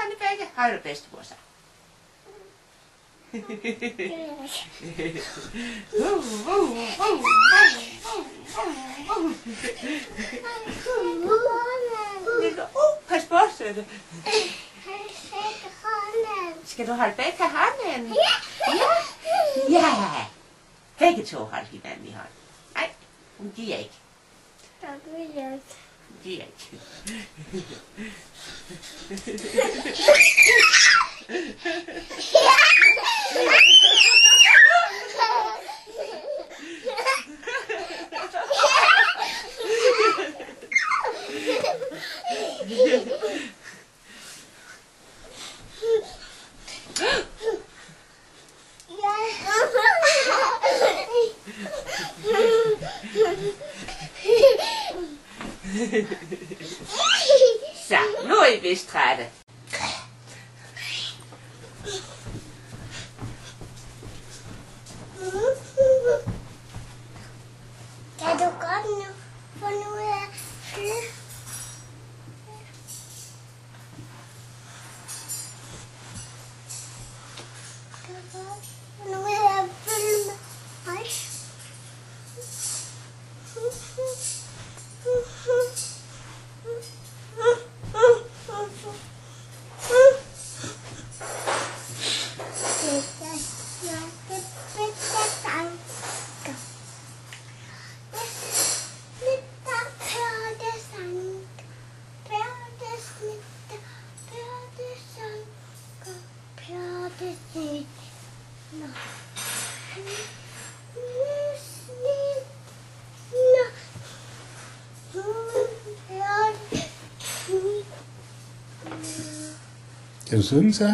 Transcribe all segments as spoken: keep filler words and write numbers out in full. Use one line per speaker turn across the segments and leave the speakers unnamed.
hånd i begge. Har du bedstemor så? Uh, pas på, søde. Skal du holde begge hånden? Ja. Ja. Begge to holder hinanden i hånden. Nej, hun giver ikke. Hun giver ikke. Så, nu er I vist trætte.
Kan du godt nu få nu af flyde? Kan du godt få nu af at følge med mig?
Kan du synge så?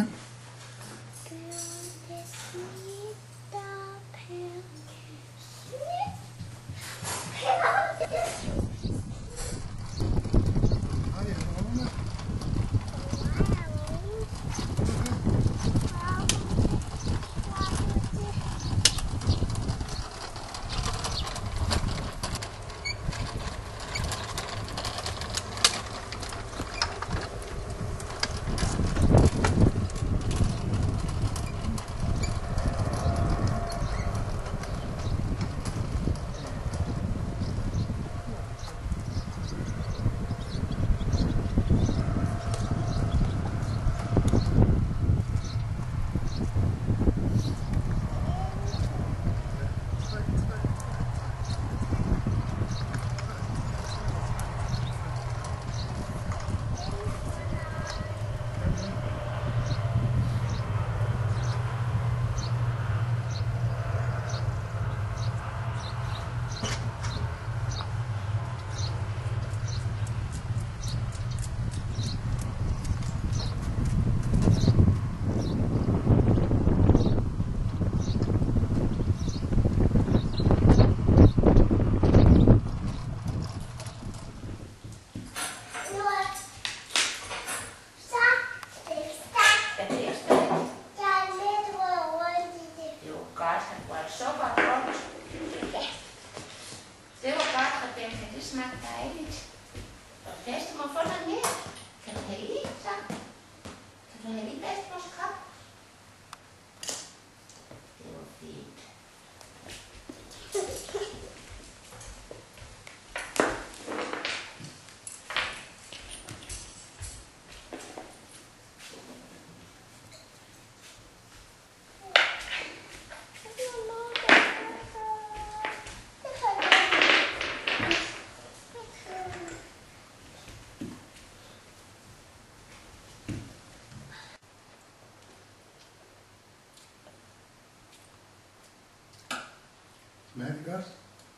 Smager det godt?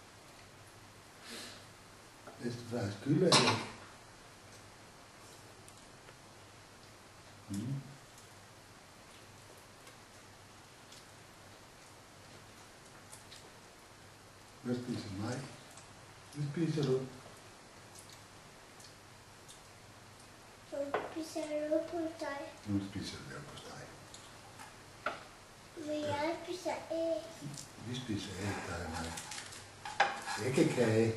Bedstefars gylde er det. Mm. Hvad spiser mig? Hvad spiser du?
Så spiser du på dig.
Nu spiser du på dig.
Men jeg spiser æg.
Vi spiser æg, der er mig. Æggekage.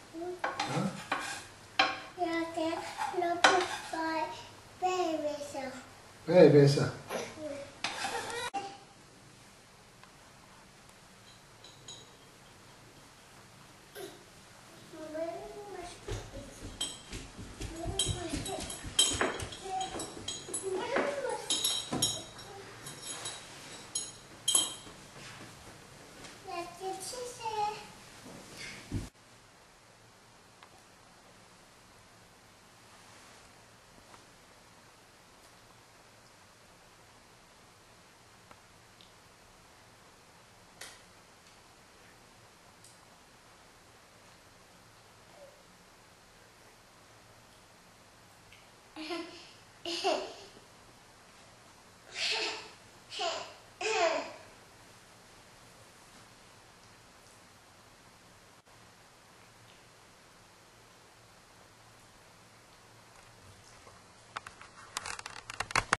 Ja?
Jeg kan lukke dig bagved så.
Hej, Bessa.